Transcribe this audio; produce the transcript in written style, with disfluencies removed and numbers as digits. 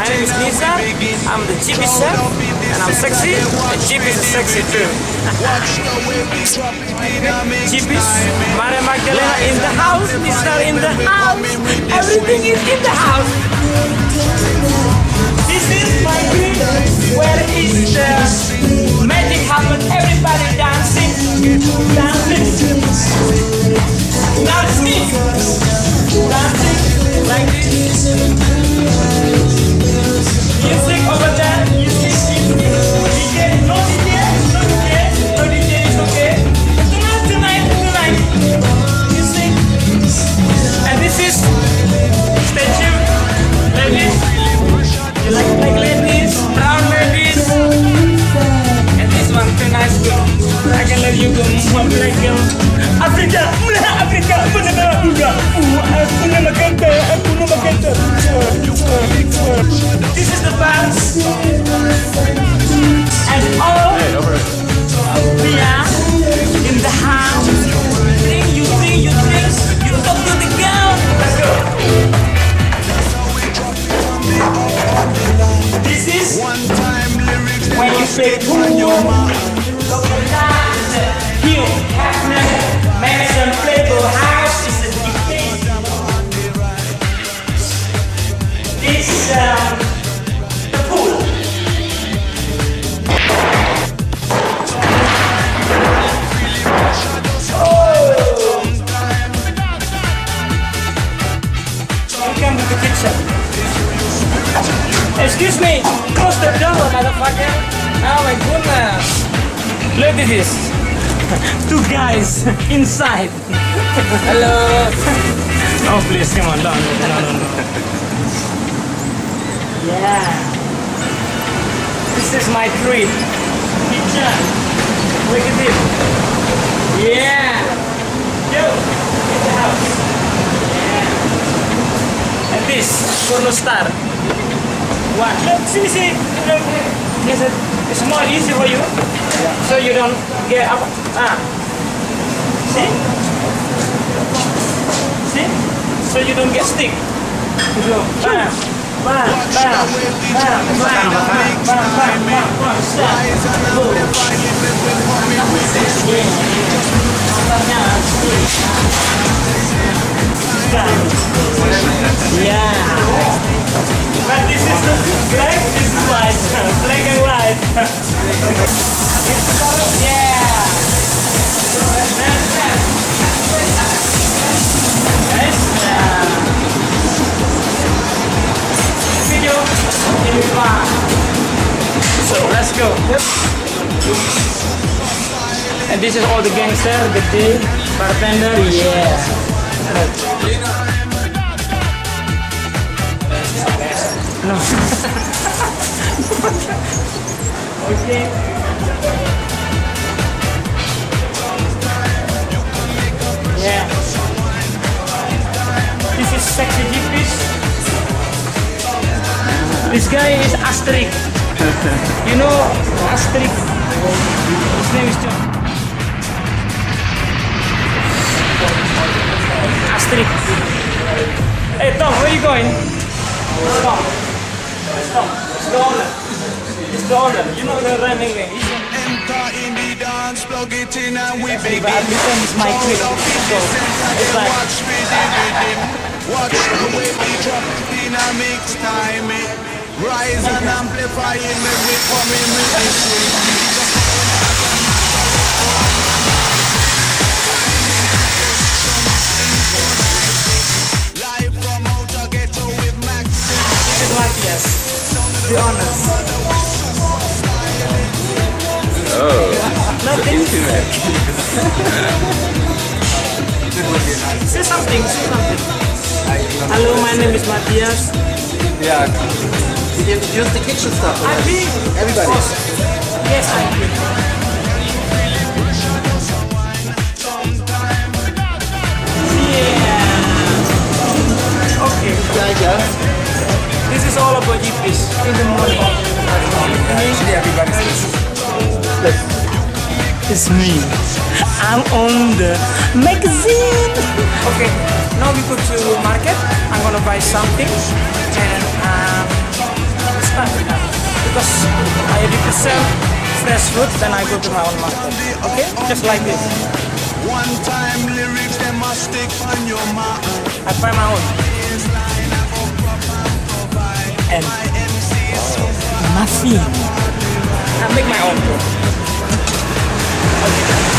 name is Nizar. I'm the chief chef, and I'm sexy. And chief is sexy too. Chief is Maria Magdalena in the house. Nizar in the house. Everything is in the house. This is my grid where is the magic happen. Everybody dancing, dancing. Now it's me dancing like this. Music over there. Music. DJ. No DJ. No DJ. No DJ is okay. Tonight. Music. And this is statue. Ladies. You like ladies, brown ladies. And this one too nice girl. I can let you go more like Africa. This is the dance. And all we are in the house. You drink. You talk to the girl. Let's go. This is when you say Hugh Hefner, Madison Playboy House is the dictate. This the pool. Welcome to the kitchen. Excuse me, close the door, motherfucker. Oh my goodness. Look at this. Two guys inside. Hello. Oh please, come on, no. Yeah. This is my treat. Kitchen. Look at this. Yeah. Yo, in the house. Yeah. And this, porno star. What? Look, see. Look. It's more easy for you. So you don't get up. See? So you don't get stick. You go bam. Yeah. But this is the black, this is white. Black and white. Yeah. Video in the bar. So let's go. And this is all the gangster, the day, bartender, yeah. No. Okay. Yeah. This is sexy hippies. This guy is Asterix. You know Asterix? His name is John. Asterix. Hey Tom, where are you going? Tom. It's the owner. You know the running name. Enter in the dance, plug it in and we begin. It's my clip. So it's like watch the way we drop dynamics time it. Rise and amplify it, make we come in with this live from outer ghetto with Max. Yes. Be honest. Oh. Nothing. Say something. Hello, my name is Matthias. Yeah. Did you introduce the kitchen stuff? I think. Everybody? Yes, I think. Yeah. Okay. Yeah. This is all about hippies in the morning. Actually, everybody's It's me. I'm on the magazine. Okay, now we go to market. I'm gonna buy something and because I represent fresh fruit, then I go to my own market. Okay, just like this. One time lyrics them must stick on your mind. I find my own. And machine. I make my own too. Okay.